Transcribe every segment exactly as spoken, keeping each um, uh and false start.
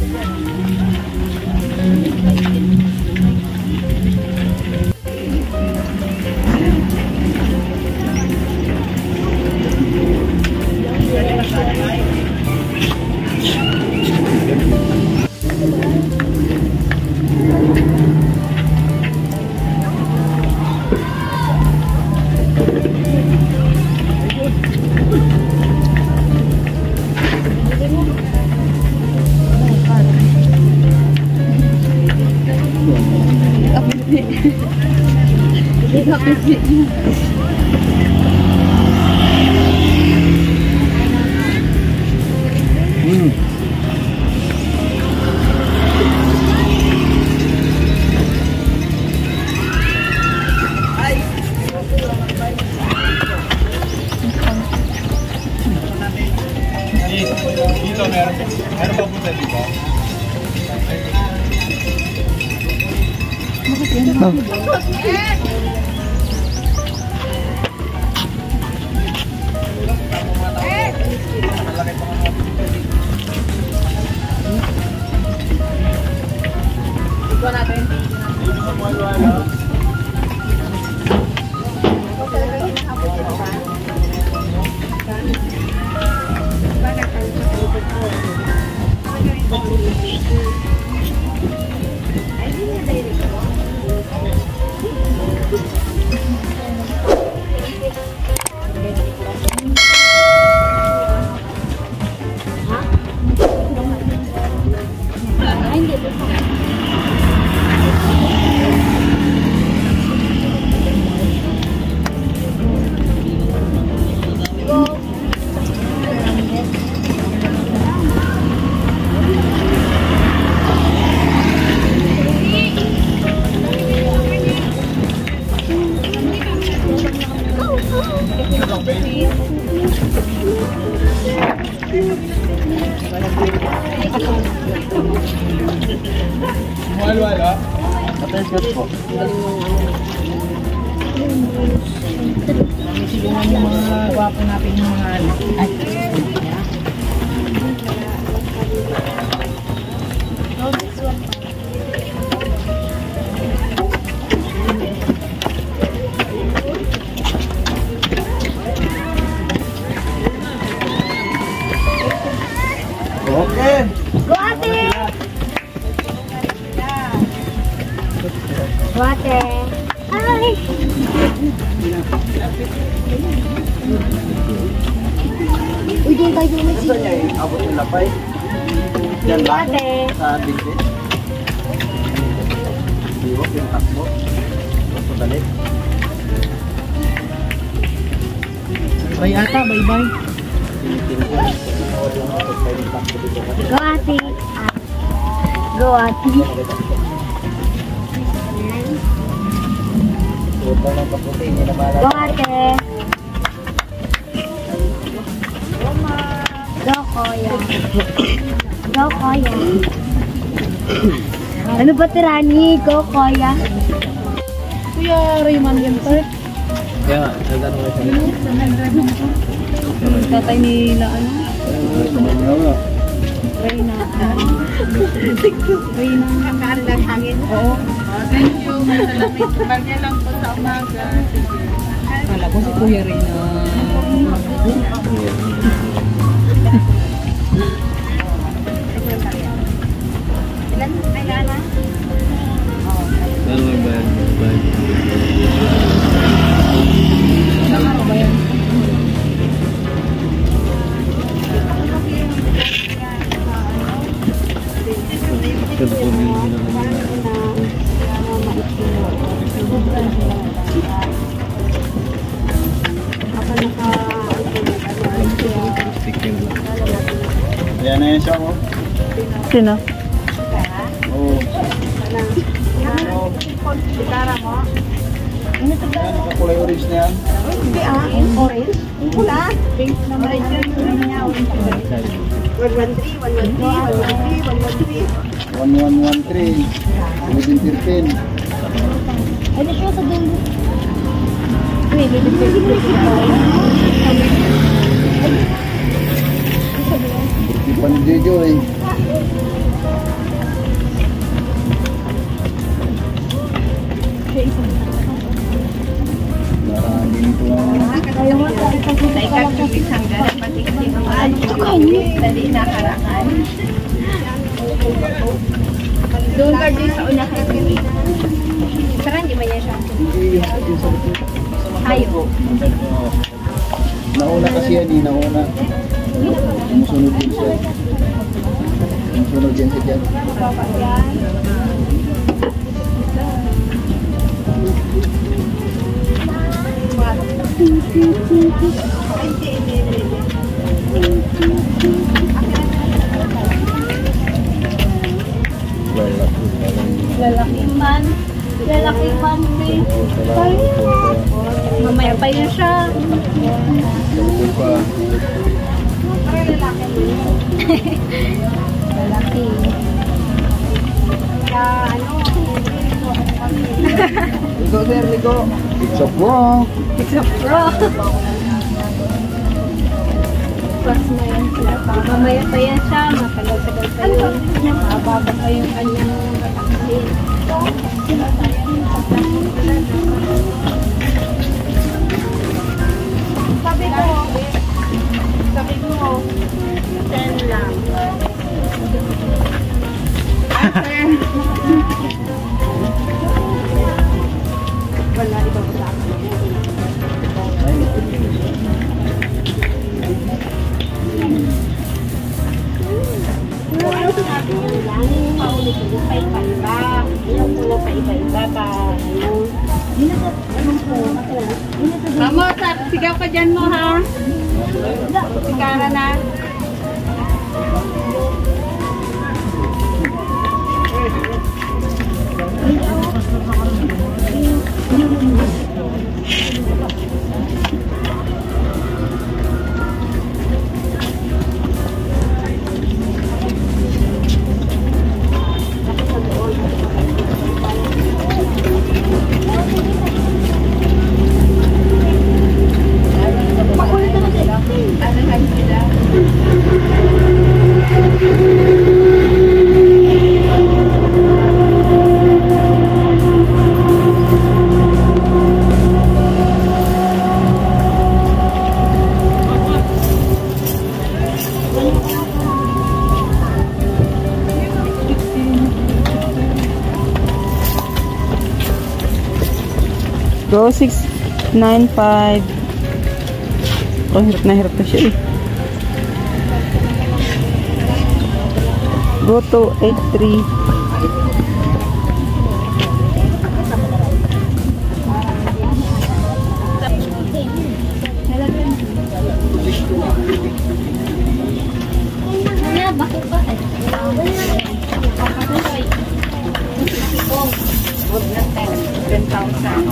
Dito meron, meron pa punta dito. Ito natin. Walo-walo. Patay siya po. Silungan yung mga gwapo natin yung mga ay. Okay. Go ate! Go ate! Ay! Uy, di tayo yung Gusto niya eh, abot yung lapay. Yan Go lang. ate! Sa bigit. Iwak yung takbo. Gusto balik. Bye ata, bye-bye. Go ate! Go ate! Go ate! Go kuya! Go kuya! Ano ba tirani? Go kuya! Kuya Raymond yan to. Kaya, nagano ko siya. Tatay nila ano? Reyna. Reyna. Kakaroon ng hangin. Oo. Thank you. Masalamit. Bagay lang po sa umaga. Kala ko si Kuya Reyna. Ilan? Ay, gana? Ano ba yan? Ano ba yan? Ayan na yan siya ko. Sino? Oo. Sigara mo? Ayan, nakakulay orange na yan. Hindi ah, orange. Pula. Pink naman dyan. one one three, one one three, one one three, one one three. one one one three. eleven thirteen. Ay, na siya sa dulo. Uy, eleven thirteen. Ipan Jojo eh. Marami nito. Ayaw mo sa Sa ikatulis hanggang pati kasi naman. Dali na harangan. Doon ka din sa unahan. Tara, hindi ba niya siya? Ayaw. Nauna kasi yan eh, nauna. Sumusunod din siya. Sumusunod yan siya dyan. Lalaki man. Lalaki man, babe. Mamaya pa yun siya. Ito pa. Lalaki. Ligo sir, ligo. It's a prank. It's a pro. Plus na yan sila. Mamaya pa yan siya. Matagal-tagal pa yun. Mababa pa yung kanyang kakakasin. Sabi ko, sabi ko, ten lang. Wala, iba ko sa akin. Mamo, sigaw ka dyan mo ha. Sigara na. Go six nine five. Oh, hirap na hirap na siya eh. Go to eight three. Ano, bakit ba? ten thousand.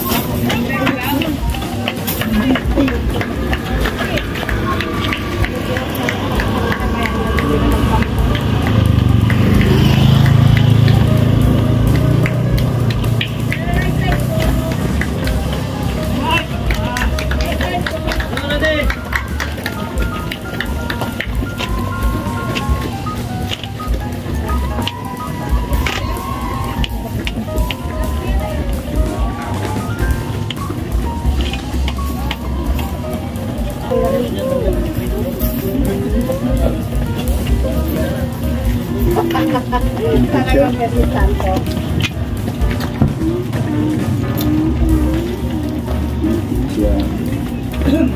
Yeah.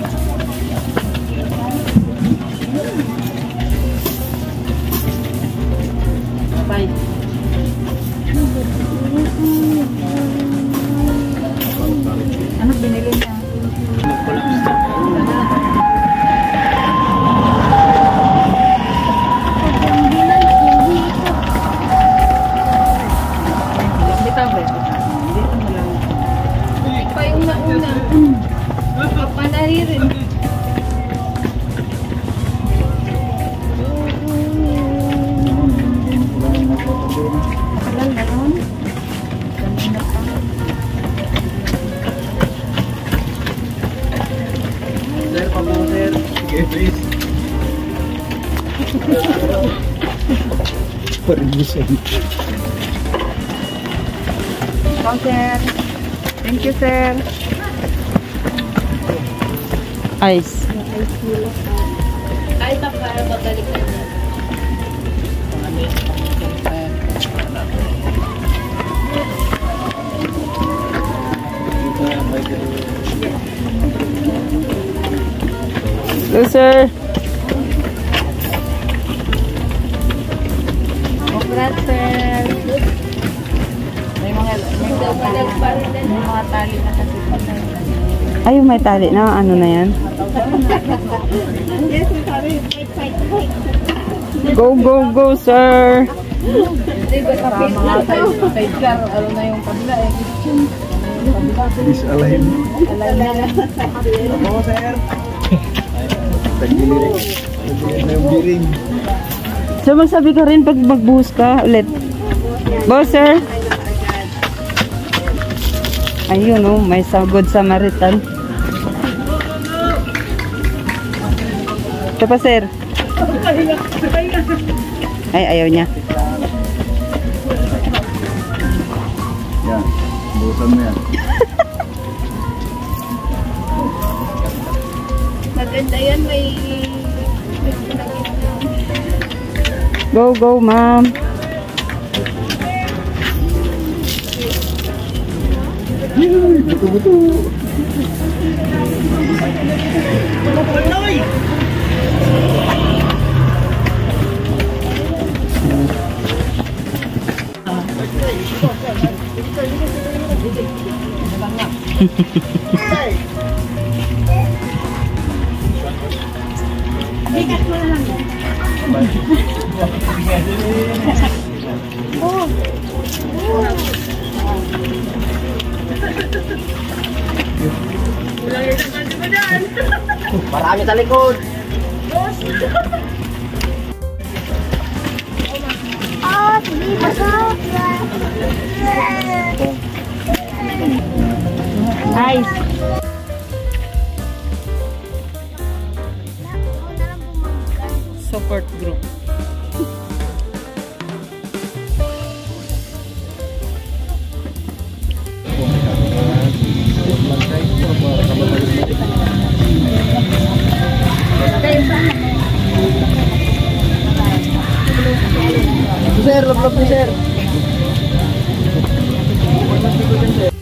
Bye. Ano binili niya? Bitaw ba? Dito mo lang. Pa yung nauna. Panari rin. Ilan na yun? Kanina pa. Sir, pa po sir. Sige, please. Paribusan. Come, sir. Thank you, sir. Ice. Ay, para babalik na niya. Hello, sir. Congrats, sir. May mga may mga tali na kasi. Ay, may tali na. Ano na yan? Go, go, go, sir. Hindi ba kapit na to? Kapit ka, ano na yung kabila eh. Please alahin. Alala na. Oo, sir. Tagilirin. Tagilirin na yung biring. So, magsabi ka rin pag magbuhos ka ulit. Boss, sir. Ayun, oh, may sa Good Samaritan. Ito pa, sir. Ay, ayaw niya. Yan. Busan mo yan. Maganda yan, may... Go, go, ma'am. Buto-buto. Marami sa likod. Ah, sige, masarap. Nice. Support group. Sir, love love ni sir.